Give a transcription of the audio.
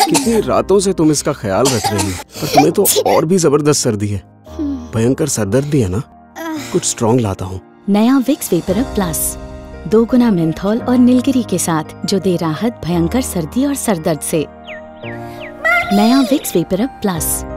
कितनी रातों से तुम इसका ख्याल रख रही हो, पर तुम्हें तो और भी जबरदस्त सर्दी है। भयंकर सरदर्द भी है ना? कुछ स्ट्रॉन्ग लाता हूँ। नया विक्स वेपर अप प्लस 2 गुना मेंथॉल और नीलगिरी के साथ, जो दे राहत भयंकर सर्दी और सरदर्द से। नया विक्स वेपर अप प्लस।